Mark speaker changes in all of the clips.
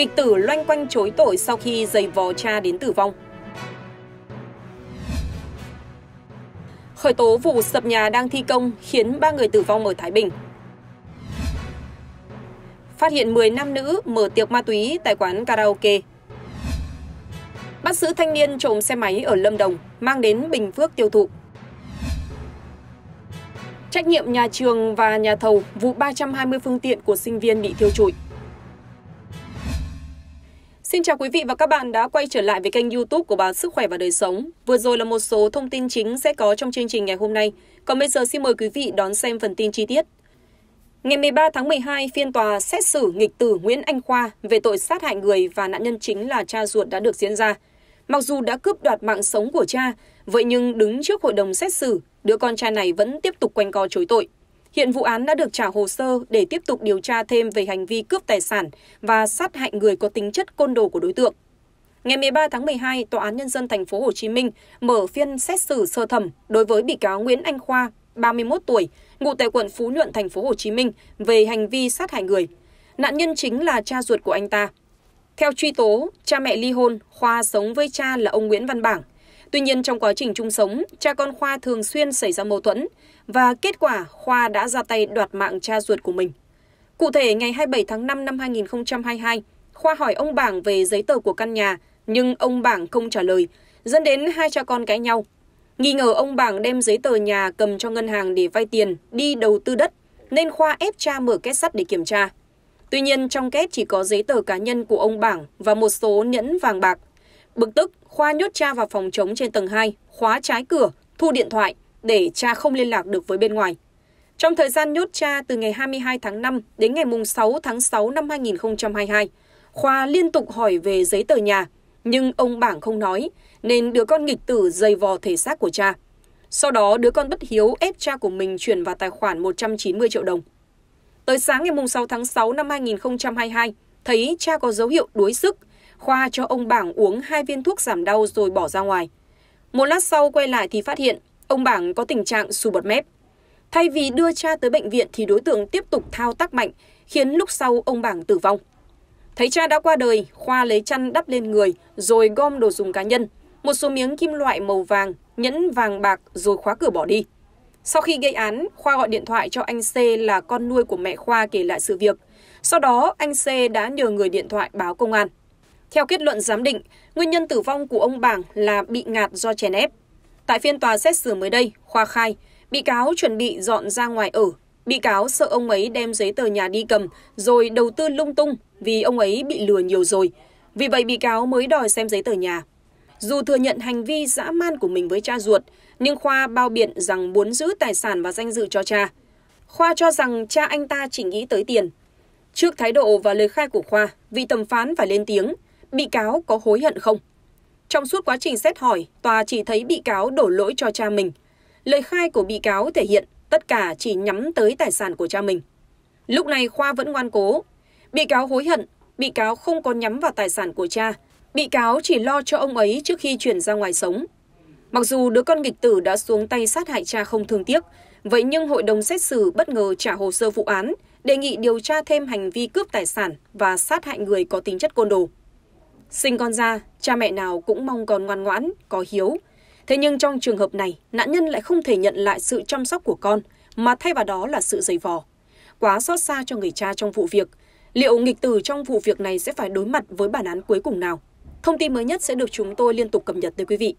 Speaker 1: Nghịch tử loanh quanh chối tội sau khi giày vò cha đến tử vong. Khởi tố vụ sập nhà đang thi công khiến 3 người tử vong ở Thái Bình. Phát hiện 10 nam nữ mở tiệc ma túy tại quán karaoke. Bắt giữ thanh niên trộm xe máy ở Lâm Đồng mang đến Bình Phước tiêu thụ. Trách nhiệm nhà trường và nhà thầu vụ 320 phương tiện của sinh viên bị thiêu trụi. Xin chào quý vị và các bạn đã quay trở lại với kênh YouTube của báo Sức khỏe và Đời sống. Vừa rồi là một số thông tin chính sẽ có trong chương trình ngày hôm nay. Còn bây giờ xin mời quý vị đón xem phần tin chi tiết. Ngày 13 tháng 12, phiên tòa xét xử nghịch tử Nguyễn Anh Khoa về tội sát hại người và nạn nhân chính là cha ruột đã được diễn ra. Mặc dù đã cướp đoạt mạng sống của cha, vậy nhưng đứng trước hội đồng xét xử, đứa con trai này vẫn tiếp tục quanh co chối tội. Hiện vụ án đã được trả hồ sơ để tiếp tục điều tra thêm về hành vi cướp tài sản và sát hại người có tính chất côn đồ của đối tượng. Ngày 13 tháng 12, Tòa án Nhân dân thành phố Hồ Chí Minh mở phiên xét xử sơ thẩm đối với bị cáo Nguyễn Anh Khoa, 31 tuổi, ngụ tại quận Phú Nhuận, thành phố Hồ Chí Minh về hành vi sát hại người. Nạn nhân chính là cha ruột của anh ta. Theo truy tố, cha mẹ ly hôn, Khoa sống với cha là ông Nguyễn Văn Bảng. Tuy nhiên trong quá trình chung sống, cha con Khoa thường xuyên xảy ra mâu thuẫn và kết quả Khoa đã ra tay đoạt mạng cha ruột của mình. Cụ thể, ngày 27 tháng 5 năm 2022, Khoa hỏi ông Bảng về giấy tờ của căn nhà, nhưng ông Bảng không trả lời, dẫn đến hai cha con cãi nhau. Nghi ngờ ông Bảng đem giấy tờ nhà cầm cho ngân hàng để vay tiền, đi đầu tư đất, nên Khoa ép cha mở két sắt để kiểm tra. Tuy nhiên trong két chỉ có giấy tờ cá nhân của ông Bảng và một số nhẫn vàng bạc. Bực tức, Khoa nhốt cha vào phòng trống trên tầng 2, khóa trái cửa, thu điện thoại để cha không liên lạc được với bên ngoài. Trong thời gian nhốt cha từ ngày 22 tháng 5 đến ngày 6 tháng 6 năm 2022, Khoa liên tục hỏi về giấy tờ nhà, nhưng ông Bảng không nói, nên đứa con nghịch tử giày vò thể xác của cha. Sau đó đứa con bất hiếu ép cha của mình chuyển vào tài khoản 190 triệu đồng. Tới sáng ngày 6 tháng 6 năm 2022, thấy cha có dấu hiệu đuối sức, Khoa cho ông Bảng uống 2 viên thuốc giảm đau rồi bỏ ra ngoài. Một lát sau quay lại thì phát hiện ông Bảng có tình trạng sùi bọt mép. Thay vì đưa cha tới bệnh viện thì đối tượng tiếp tục thao tác mạnh, khiến lúc sau ông Bảng tử vong. Thấy cha đã qua đời, Khoa lấy chăn đắp lên người rồi gom đồ dùng cá nhân, một số miếng kim loại màu vàng, nhẫn vàng bạc rồi khóa cửa bỏ đi. Sau khi gây án, Khoa gọi điện thoại cho anh C là con nuôi của mẹ Khoa kể lại sự việc. Sau đó, anh C đã nhờ người điện thoại báo công an. Theo kết luận giám định, nguyên nhân tử vong của ông Bảng là bị ngạt do chèn ép. Tại phiên tòa xét xử mới đây, Khoa khai, bị cáo chuẩn bị dọn ra ngoài ở. Bị cáo sợ ông ấy đem giấy tờ nhà đi cầm rồi đầu tư lung tung vì ông ấy bị lừa nhiều rồi. Vì vậy bị cáo mới đòi xem giấy tờ nhà. Dù thừa nhận hành vi dã man của mình với cha ruột, nhưng Khoa bao biện rằng muốn giữ tài sản và danh dự cho cha. Khoa cho rằng cha anh ta chỉ nghĩ tới tiền. Trước thái độ và lời khai của Khoa, vị thẩm phán phải lên tiếng, bị cáo có hối hận không? Trong suốt quá trình xét hỏi, tòa chỉ thấy bị cáo đổ lỗi cho cha mình. Lời khai của bị cáo thể hiện tất cả chỉ nhắm tới tài sản của cha mình. Lúc này Khoa vẫn ngoan cố. Bị cáo hối hận, bị cáo không có nhắm vào tài sản của cha. Bị cáo chỉ lo cho ông ấy trước khi chuyển ra ngoài sống. Mặc dù đứa con nghịch tử đã xuống tay sát hại cha không thương tiếc, vậy nhưng hội đồng xét xử bất ngờ trả hồ sơ vụ án, đề nghị điều tra thêm hành vi cướp tài sản và sát hại người có tính chất côn đồ. Sinh con ra, cha mẹ nào cũng mong con ngoan ngoãn, có hiếu. Thế nhưng trong trường hợp này, nạn nhân lại không thể nhận lại sự chăm sóc của con, mà thay vào đó là sự giày vò. Quá xót xa cho người cha trong vụ việc. Liệu nghịch tử trong vụ việc này sẽ phải đối mặt với bản án cuối cùng nào? Thông tin mới nhất sẽ được chúng tôi liên tục cập nhật tới quý vị.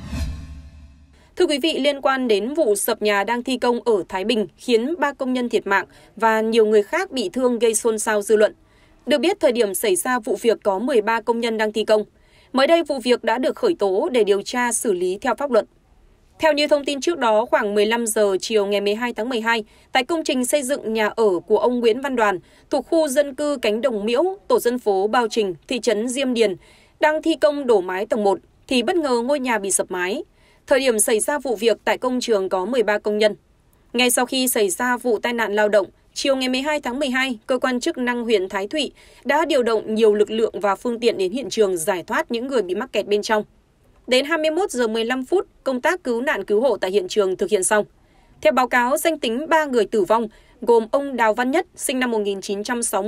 Speaker 1: Thưa quý vị, liên quan đến vụ sập nhà đang thi công ở Thái Bình khiến 3 công nhân thiệt mạng và nhiều người khác bị thương gây xôn xao dư luận. Được biết, thời điểm xảy ra vụ việc có 13 công nhân đang thi công. Mới đây, vụ việc đã được khởi tố để điều tra xử lý theo pháp luật. Theo như thông tin trước đó, khoảng 15 giờ chiều ngày 12 tháng 12, tại công trình xây dựng nhà ở của ông Nguyễn Văn Đoàn thuộc khu dân cư Cánh Đồng Miễu, tổ dân phố Bao Trình, thị trấn Diêm Điền, đang thi công đổ mái tầng 1, thì bất ngờ ngôi nhà bị sập mái. Thời điểm xảy ra vụ việc tại công trường có 13 công nhân. Ngay sau khi xảy ra vụ tai nạn lao động, chiều ngày 12 tháng 12, cơ quan chức năng huyện Thái Thụy đã điều động nhiều lực lượng và phương tiện đến hiện trường giải thoát những người bị mắc kẹt bên trong. Đến 21 giờ 15 phút, công tác cứu nạn cứu hộ tại hiện trường thực hiện xong. Theo báo cáo, danh tính 3 người tử vong gồm ông Đào Văn Nhất, sinh năm 1960,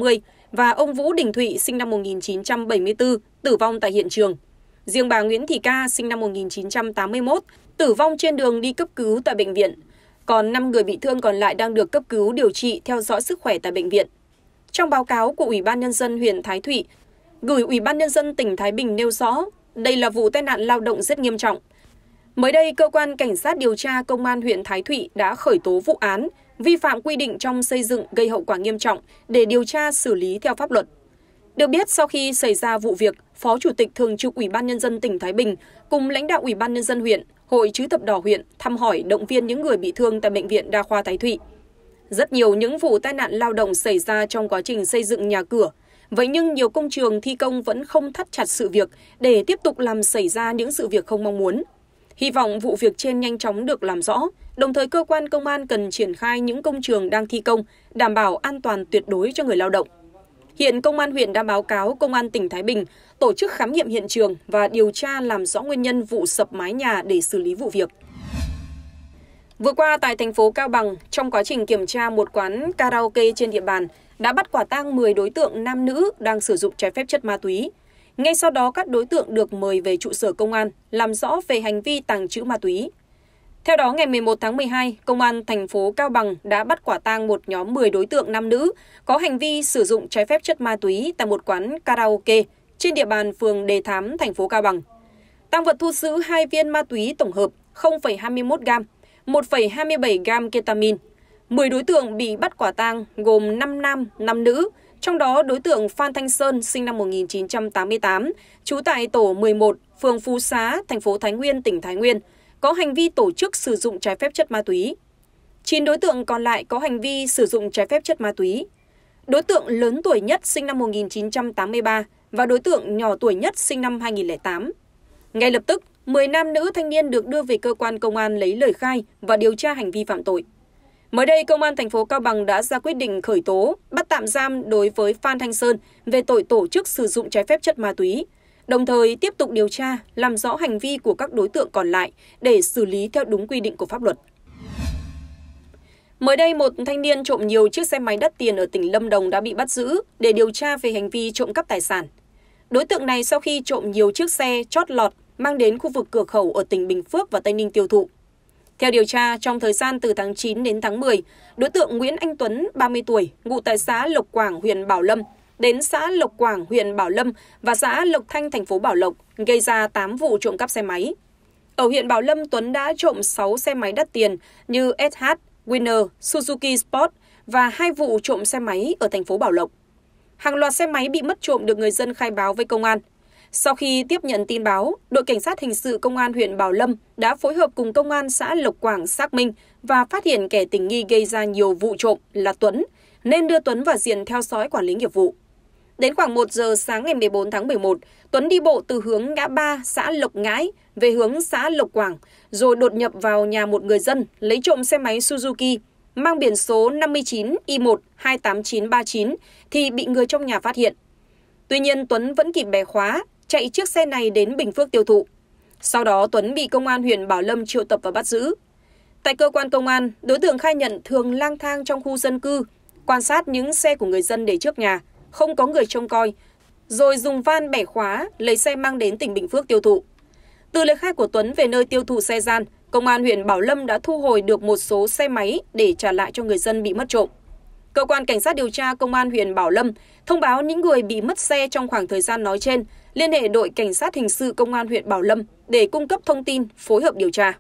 Speaker 1: và ông Vũ Đình Thụy sinh năm 1974 tử vong tại hiện trường. Riêng bà Nguyễn Thị Ca sinh năm 1981 tử vong trên đường đi cấp cứu tại bệnh viện. Còn 5 người bị thương còn lại đang được cấp cứu điều trị theo dõi sức khỏe tại bệnh viện. Trong báo cáo của Ủy ban Nhân dân huyện Thái Thụy, gửi Ủy ban Nhân dân tỉnh Thái Bình nêu rõ, đây là vụ tai nạn lao động rất nghiêm trọng. Mới đây, Cơ quan Cảnh sát điều tra Công an huyện Thái Thụy đã khởi tố vụ án vi phạm quy định trong xây dựng gây hậu quả nghiêm trọng để điều tra xử lý theo pháp luật. Được biết, sau khi xảy ra vụ việc, Phó Chủ tịch Thường trực Ủy ban Nhân dân tỉnh Thái Bình cùng lãnh đạo Ủy ban Nhân dân huyện, Hội Chữ thập đỏ huyện thăm hỏi động viên những người bị thương tại Bệnh viện Đa khoa Thái Thụy. Rất nhiều những vụ tai nạn lao động xảy ra trong quá trình xây dựng nhà cửa. Vậy nhưng nhiều công trường thi công vẫn không thắt chặt sự việc để tiếp tục làm xảy ra những sự việc không mong muốn. Hy vọng vụ việc trên nhanh chóng được làm rõ, đồng thời cơ quan công an cần triển khai những công trường đang thi công, đảm bảo an toàn tuyệt đối cho người lao động. Hiện Công an huyện đã báo cáo Công an tỉnh Thái Bình tổ chức khám nghiệm hiện trường và điều tra làm rõ nguyên nhân vụ sập mái nhà để xử lý vụ việc. Vừa qua tại thành phố Cao Bằng, trong quá trình kiểm tra một quán karaoke trên địa bàn, đã bắt quả tang 10 đối tượng nam nữ đang sử dụng trái phép chất ma túy. Ngay sau đó các đối tượng được mời về trụ sở công an làm rõ về hành vi tàng trữ ma túy. Theo đó, ngày 11 tháng 12, Công an thành phố Cao Bằng đã bắt quả tang một nhóm 10 đối tượng nam nữ có hành vi sử dụng trái phép chất ma túy tại một quán karaoke trên địa bàn phường Đề Thám, thành phố Cao Bằng. Tang vật thu giữ 2 viên ma túy tổng hợp 0,21 gam, 1,27 gam ketamine. 10 đối tượng bị bắt quả tang gồm 5 nam, 5 nữ, trong đó đối tượng Phan Thanh Sơn sinh năm 1988, trú tại tổ 11, phường Phú Xá, thành phố Thái Nguyên, tỉnh Thái Nguyên, có hành vi tổ chức sử dụng trái phép chất ma túy. 9 đối tượng còn lại có hành vi sử dụng trái phép chất ma túy. Đối tượng lớn tuổi nhất sinh năm 1983 và đối tượng nhỏ tuổi nhất sinh năm 2008. Ngay lập tức, 10 nam nữ thanh niên được đưa về cơ quan công an lấy lời khai và điều tra hành vi phạm tội. Mới đây, Công an thành phố Cao Bằng đã ra quyết định khởi tố, bắt tạm giam đối với Phan Thanh Sơn về tội tổ chức sử dụng trái phép chất ma túy, đồng thời tiếp tục điều tra, làm rõ hành vi của các đối tượng còn lại để xử lý theo đúng quy định của pháp luật. Mới đây, một thanh niên trộm nhiều chiếc xe máy đắt tiền ở tỉnh Lâm Đồng đã bị bắt giữ để điều tra về hành vi trộm cắp tài sản. Đối tượng này sau khi trộm nhiều chiếc xe chót lọt mang đến khu vực cửa khẩu ở tỉnh Bình Phước và Tây Ninh tiêu thụ. Theo điều tra, trong thời gian từ tháng 9 đến tháng 10, đối tượng Nguyễn Anh Tuấn, 30 tuổi, ngụ tại xã Lộc Quảng, huyện Bảo Lâm, đến xã Lộc Quảng, huyện Bảo Lâm và xã Lộc Thanh, thành phố Bảo Lộc, gây ra 8 vụ trộm cắp xe máy. Ở huyện Bảo Lâm, Tuấn đã trộm 6 xe máy đắt tiền như SH, Winner, Suzuki Sport và 2 vụ trộm xe máy ở thành phố Bảo Lộc. Hàng loạt xe máy bị mất trộm được người dân khai báo với công an. Sau khi tiếp nhận tin báo, đội cảnh sát hình sự công an huyện Bảo Lâm đã phối hợp cùng công an xã Lộc Quảng xác minh và phát hiện kẻ tình nghi gây ra nhiều vụ trộm là Tuấn, nên đưa Tuấn vào diện theo dõi quản lý nghiệp vụ. Đến khoảng 1 giờ sáng ngày 14 tháng 11, Tuấn đi bộ từ hướng ngã ba xã Lộc Ngãi về hướng xã Lộc Quảng, rồi đột nhập vào nhà một người dân lấy trộm xe máy Suzuki mang biển số 59 I1 28939 thì bị người trong nhà phát hiện. Tuy nhiên, Tuấn vẫn kịp bẻ khóa, chạy chiếc xe này đến Bình Phước tiêu thụ. Sau đó Tuấn bị công an huyện Bảo Lâm triệu tập và bắt giữ. Tại cơ quan công an, đối tượng khai nhận thường lang thang trong khu dân cư, quan sát những xe của người dân để trước nhà, không có người trông coi, rồi dùng van bẻ khóa, lấy xe mang đến tỉnh Bình Phước tiêu thụ. Từ lời khai của Tuấn về nơi tiêu thụ xe gian, công an huyện Bảo Lâm đã thu hồi được một số xe máy để trả lại cho người dân bị mất trộm. Cơ quan Cảnh sát điều tra Công an huyện Bảo Lâm thông báo những người bị mất xe trong khoảng thời gian nói trên liên hệ đội Cảnh sát hình sự Công an huyện Bảo Lâm để cung cấp thông tin, phối hợp điều tra.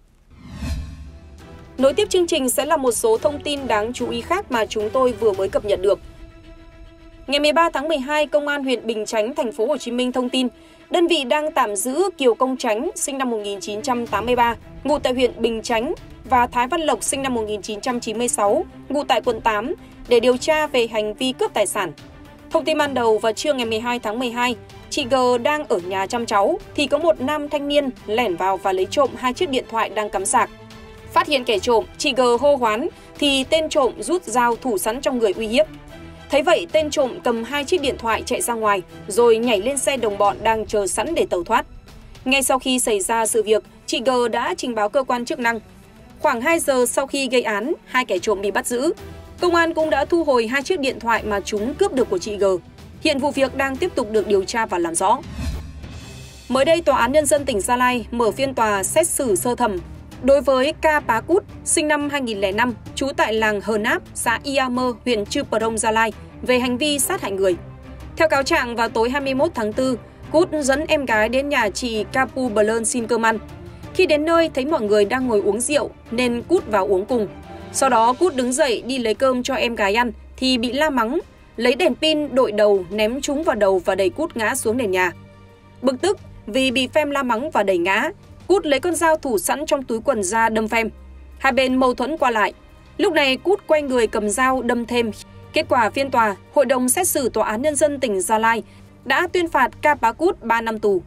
Speaker 1: Nối tiếp chương trình sẽ là một số thông tin đáng chú ý khác mà chúng tôi vừa mới cập nhật được. Ngày 13 tháng 12, Công an huyện Bình Chánh, thành phố Hồ Chí Minh thông tin, đơn vị đang tạm giữ Kiều Công Chánh, sinh năm 1983, ngụ tại huyện Bình Chánh, và Thái Văn Lộc, sinh năm 1996, ngụ tại quận 8, để điều tra về hành vi cướp tài sản. Thông tin ban đầu, vào trưa ngày 12 tháng 12, chị G đang ở nhà chăm cháu, thì có một nam thanh niên lẻn vào và lấy trộm 2 chiếc điện thoại đang cắm sạc. Phát hiện kẻ trộm, chị G hô hoán, thì tên trộm rút dao thủ sẵn trong người uy hiếp. Thấy vậy, tên trộm cầm 2 chiếc điện thoại chạy ra ngoài, rồi nhảy lên xe đồng bọn đang chờ sẵn để tẩu thoát. Ngay sau khi xảy ra sự việc, chị G đã trình báo cơ quan chức năng. Khoảng 2 giờ sau khi gây án, 2 kẻ trộm bị bắt giữ. Công an cũng đã thu hồi 2 chiếc điện thoại mà chúng cướp được của chị G. Hiện vụ việc đang tiếp tục được điều tra và làm rõ. Mới đây, Tòa án Nhân dân tỉnh Gia Lai mở phiên tòa xét xử sơ thẩm đối với Ca Pá Cút, sinh năm 2005, trú tại làng Hờ Náp, xã Ia Mơ, huyện Chư Prong, Gia Lai, về hành vi sát hại người. Theo cáo trạng, vào tối 21 tháng 4, Cút dẫn em gái đến nhà chị Capu Blơn xin cơm ăn. Khi đến nơi thấy mọi người đang ngồi uống rượu nên Cút vào uống cùng. Sau đó Cút đứng dậy đi lấy cơm cho em gái ăn thì bị la mắng, lấy đèn pin đội đầu ném trúng vào đầu và đẩy Cút ngã xuống nền nhà. Bực tức vì bị Phem la mắng và đẩy ngã, Cút lấy con dao thủ sẵn trong túi quần ra đâm Phem. Hai bên mâu thuẫn qua lại. Lúc này Cút quay người cầm dao đâm thêm. Kết quả phiên tòa, Hội đồng xét xử Tòa án Nhân dân tỉnh Gia Lai đã tuyên phạt Ca Pá Cút 3 năm tù.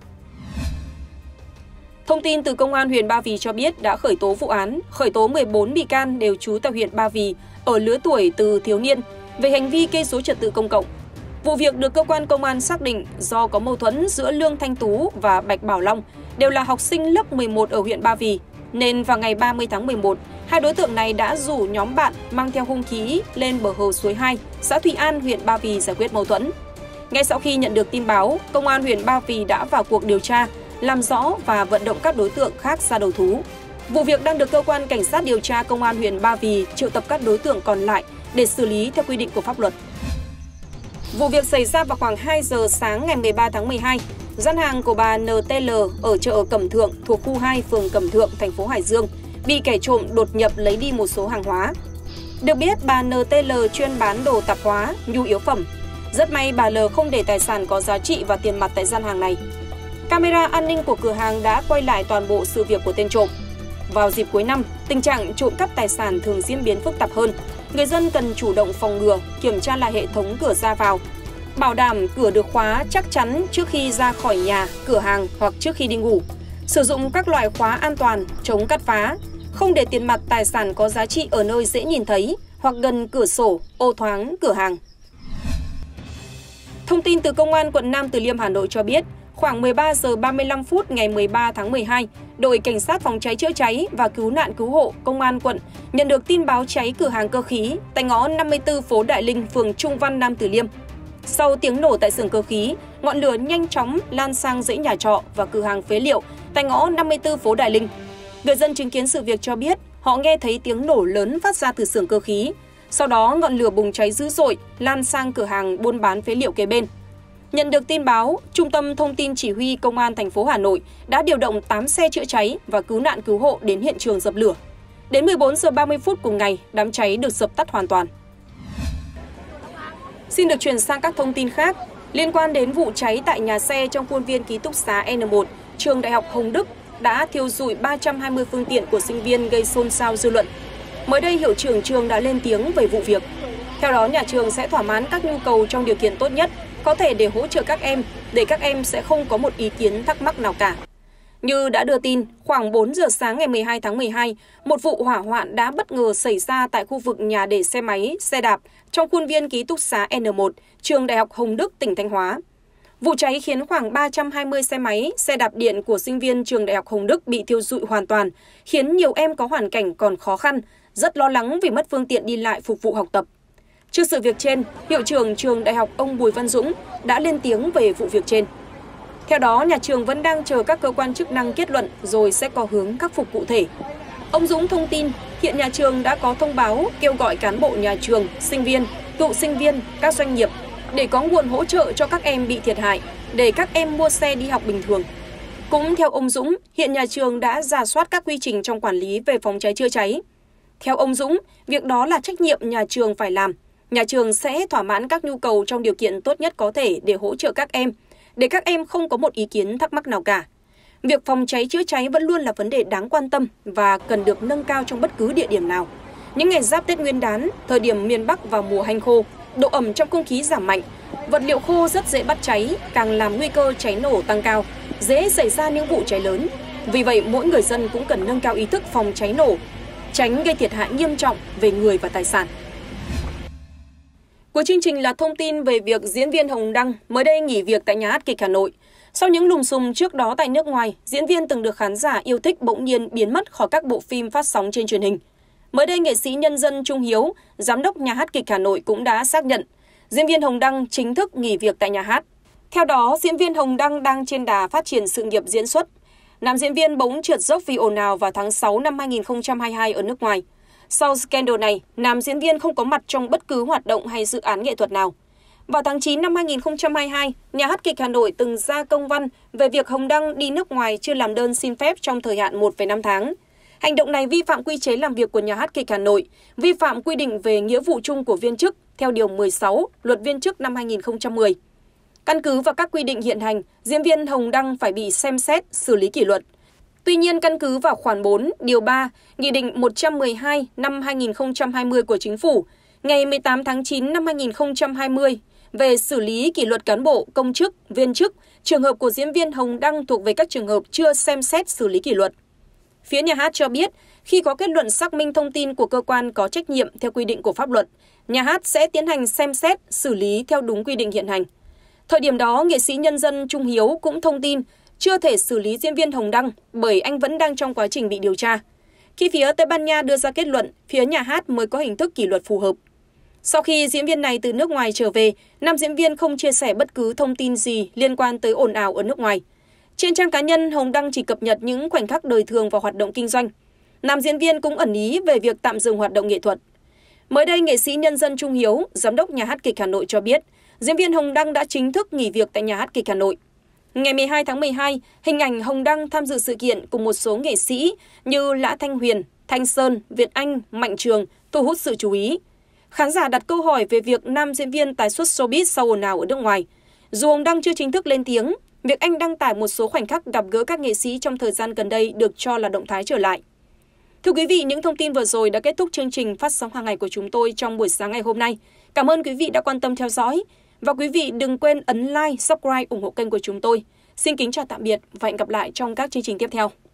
Speaker 1: Thông tin từ Công an huyện Ba Vì cho biết đã khởi tố vụ án, khởi tố 14 bị can đều trú tại huyện Ba Vì ở lứa tuổi từ thiếu niên về hành vi gây rối trật tự công cộng. Vụ việc được cơ quan công an xác định do có mâu thuẫn giữa Lương Thanh Tú và Bạch Bảo Long, đều là học sinh lớp 11 ở huyện Ba Vì, nên vào ngày 30 tháng 11, hai đối tượng này đã rủ nhóm bạn mang theo hung khí lên bờ hồ suối 2, xã Thụy An, huyện Ba Vì giải quyết mâu thuẫn. Ngay sau khi nhận được tin báo, Công an huyện Ba Vì đã vào cuộc điều tra, làm rõ và vận động các đối tượng khác ra đầu thú. Vụ việc đang được cơ quan cảnh sát điều tra Công an huyện Ba Vì triệu tập các đối tượng còn lại để xử lý theo quy định của pháp luật. Vụ việc xảy ra vào khoảng 2 giờ sáng ngày 13 tháng 12. Gian hàng của bà NTL ở chợ Cẩm Thượng thuộc khu 2 phường Cẩm Thượng, thành phố Hải Dương bị kẻ trộm đột nhập lấy đi một số hàng hóa. Được biết, bà NTL chuyên bán đồ tạp hóa, nhu yếu phẩm. Rất may bà L không để tài sản có giá trị và tiền mặt tại gian hàng này. Camera an ninh của cửa hàng đã quay lại toàn bộ sự việc của tên trộm. Vào dịp cuối năm, tình trạng trộm cắp tài sản thường diễn biến phức tạp hơn. Người dân cần chủ động phòng ngừa, kiểm tra lại hệ thống cửa ra vào, bảo đảm cửa được khóa chắc chắn trước khi ra khỏi nhà, cửa hàng hoặc trước khi đi ngủ. Sử dụng các loại khóa an toàn, chống cắt phá, không để tiền mặt tài sản có giá trị ở nơi dễ nhìn thấy hoặc gần cửa sổ, ô thoáng, cửa hàng. Thông tin từ Công an quận Nam Từ Liêm, Hà Nội cho biết, khoảng 13 giờ 35 phút ngày 13 tháng 12, đội cảnh sát phòng cháy chữa cháy và cứu nạn cứu hộ Công an quận nhận được tin báo cháy cửa hàng cơ khí tại ngõ 54 phố Đại Linh, phường Trung Văn, Nam Từ Liêm. Sau tiếng nổ tại xưởng cơ khí, ngọn lửa nhanh chóng lan sang dãy nhà trọ và cửa hàng phế liệu tại ngõ 54 phố Đại Linh. Người dân chứng kiến sự việc cho biết họ nghe thấy tiếng nổ lớn phát ra từ xưởng cơ khí. Sau đó ngọn lửa bùng cháy dữ dội lan sang cửa hàng buôn bán phế liệu kế bên. Nhận được tin báo, Trung tâm Thông tin Chỉ huy Công an thành phố Hà Nội đã điều động 8 xe chữa cháy và cứu nạn cứu hộ đến hiện trường dập lửa. Đến 14 giờ 30 phút cùng ngày, đám cháy được dập tắt hoàn toàn. Xin được chuyển sang các thông tin khác. Liên quan đến vụ cháy tại nhà xe trong khuôn viên ký túc xá N1, trường Đại học Hồng Đức đã thiêu rụi 320 phương tiện của sinh viên gây xôn xao dư luận. Mới đây, hiệu trưởng trường đã lên tiếng về vụ việc. Theo đó, nhà trường sẽ thỏa mãn các nhu cầu trong điều kiện tốt nhất có thể để hỗ trợ các em, để các em sẽ không có một ý kiến thắc mắc nào cả. Như đã đưa tin, khoảng 4 giờ sáng ngày 12 tháng 12, một vụ hỏa hoạn đã bất ngờ xảy ra tại khu vực nhà để xe máy, xe đạp trong khuôn viên ký túc xá N1, trường Đại học Hồng Đức, tỉnh Thanh Hóa. Vụ cháy khiến khoảng 320 xe máy, xe đạp điện của sinh viên trường Đại học Hồng Đức bị thiêu rụi hoàn toàn, khiến nhiều em có hoàn cảnh còn khó khăn, rất lo lắng vì mất phương tiện đi lại phục vụ học tập. Trước sự việc trên, hiệu trưởng trường đại học ông Bùi Văn Dũng đã lên tiếng về vụ việc trên. Theo đó, nhà trường vẫn đang chờ các cơ quan chức năng kết luận rồi sẽ có hướng khắc phục cụ thể. Ông Dũng thông tin, hiện nhà trường đã có thông báo kêu gọi cán bộ nhà trường, sinh viên, cựu sinh viên, các doanh nghiệp để có nguồn hỗ trợ cho các em bị thiệt hại, để các em mua xe đi học bình thường. Cũng theo ông Dũng, hiện nhà trường đã rà soát các quy trình trong quản lý về phòng cháy chữa cháy. Theo ông Dũng, việc đó là trách nhiệm nhà trường phải làm. Nhà trường sẽ thỏa mãn các nhu cầu trong điều kiện tốt nhất có thể để hỗ trợ các em, để các em không có một ý kiến thắc mắc nào cả. Việc phòng cháy chữa cháy vẫn luôn là vấn đề đáng quan tâm và cần được nâng cao trong bất cứ địa điểm nào. Những ngày giáp Tết Nguyên đán, thời điểm miền Bắc vào mùa hanh khô, độ ẩm trong không khí giảm mạnh, vật liệu khô rất dễ bắt cháy, càng làm nguy cơ cháy nổ tăng cao, dễ xảy ra những vụ cháy lớn. Vì vậy, mỗi người dân cũng cần nâng cao ý thức phòng cháy nổ, tránh gây thiệt hại nghiêm trọng về người và tài sản. Cuối chương trình là thông tin về việc diễn viên Hồng Đăng mới đây nghỉ việc tại Nhà hát kịch Hà Nội. Sau những lùm xùm trước đó tại nước ngoài, diễn viên từng được khán giả yêu thích bỗng nhiên biến mất khỏi các bộ phim phát sóng trên truyền hình. Mới đây, nghệ sĩ nhân dân Trung Hiếu, giám đốc Nhà hát kịch Hà Nội cũng đã xác nhận diễn viên Hồng Đăng chính thức nghỉ việc tại nhà hát. Theo đó, diễn viên Hồng Đăng đang trên đà phát triển sự nghiệp diễn xuất. Nam diễn viên bỗng trượt dốc vì ồn ào vào tháng 6 năm 2022 ở nước ngoài. Sau scandal này, nam diễn viên không có mặt trong bất cứ hoạt động hay dự án nghệ thuật nào. Vào tháng 9 năm 2022, Nhà hát kịch Hà Nội từng ra công văn về việc Hồng Đăng đi nước ngoài chưa làm đơn xin phép trong thời hạn 1,5 tháng. Hành động này vi phạm quy chế làm việc của Nhà hát kịch Hà Nội, vi phạm quy định về nghĩa vụ chung của viên chức theo Điều 16 Luật Viên chức năm 2010. Căn cứ vào các quy định hiện hành, diễn viên Hồng Đăng phải bị xem xét, xử lý kỷ luật. Tuy nhiên, căn cứ vào khoản 4, điều 3, Nghị định 112 năm 2020 của Chính phủ, ngày 18 tháng 9 năm 2020 về xử lý kỷ luật cán bộ, công chức, viên chức, trường hợp của diễn viên Hồng Đăng thuộc về các trường hợp chưa xem xét xử lý kỷ luật. Phía nhà hát cho biết, khi có kết luận xác minh thông tin của cơ quan có trách nhiệm theo quy định của pháp luật, nhà hát sẽ tiến hành xem xét, xử lý theo đúng quy định hiện hành. Thời điểm đó, nghệ sĩ nhân dân Trung Hiếu cũng thông tin chưa thể xử lý diễn viên Hồng Đăng bởi anh vẫn đang trong quá trình bị điều tra. Khi phía Tây Ban Nha đưa ra kết luận, phía nhà hát mới có hình thức kỷ luật phù hợp. Sau khi diễn viên này từ nước ngoài trở về, nam diễn viên không chia sẻ bất cứ thông tin gì liên quan tới ồn ào ở nước ngoài. Trên trang cá nhân, Hồng Đăng chỉ cập nhật những khoảnh khắc đời thường và hoạt động kinh doanh. Nam diễn viên cũng ẩn ý về việc tạm dừng hoạt động nghệ thuật. Mới đây, nghệ sĩ nhân dân Trung Hiếu, giám đốc Nhà hát kịch Hà Nội cho biết, diễn viên Hồng Đăng đã chính thức nghỉ việc tại Nhà hát kịch Hà Nội. Ngày 12 tháng 12, hình ảnh Hồng Đăng tham dự sự kiện cùng một số nghệ sĩ như Lã Thanh Huyền, Thanh Sơn, Việt Anh, Mạnh Trường thu hút sự chú ý. Khán giả đặt câu hỏi về việc nam diễn viên tái xuất showbiz sau ồn ào ở nước ngoài. Dù Hồng Đăng chưa chính thức lên tiếng, việc anh đăng tải một số khoảnh khắc gặp gỡ các nghệ sĩ trong thời gian gần đây được cho là động thái trở lại. Thưa quý vị, những thông tin vừa rồi đã kết thúc chương trình phát sóng hàng ngày của chúng tôi trong buổi sáng ngày hôm nay. Cảm ơn quý vị đã quan tâm theo dõi. Và quý vị đừng quên ấn like, subscribe ủng hộ kênh của chúng tôi. Xin kính chào tạm biệt và hẹn gặp lại trong các chương trình tiếp theo.